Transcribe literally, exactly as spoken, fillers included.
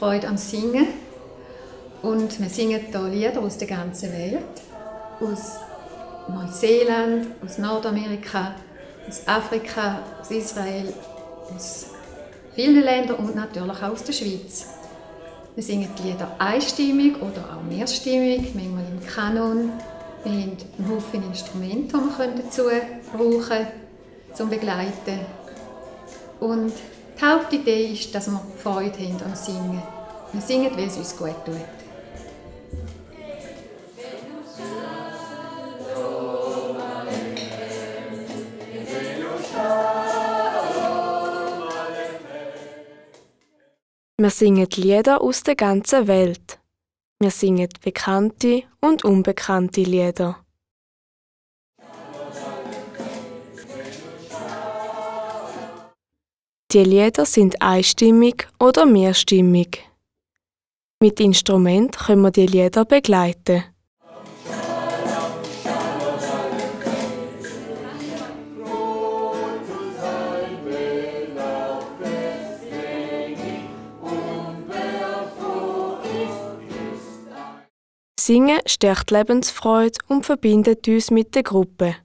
Freude am Singen. Und wir singen hier Lieder aus der ganzen Welt. Aus Neuseeland, aus Nordamerika, aus Afrika, aus Israel, aus vielen Ländern und natürlich auch aus der Schweiz. Wir singen die Lieder einstimmig oder auch mehrstimmig, manchmal im Kanon. Wir haben einen Haufen Instrumente, die wir dazu brauchen können, zum Begleiten. Und die Hauptidee ist, dass wir Freude haben am Singen. Wir singen, weil es uns gut tut. Wir singen Lieder aus der ganzen Welt. Wir singen bekannte und unbekannte Lieder. Die Lieder sind einstimmig oder mehrstimmig. Mit Instrument können wir die Lieder begleiten. Singen stärkt Lebensfreude und verbindet uns mit der Gruppe.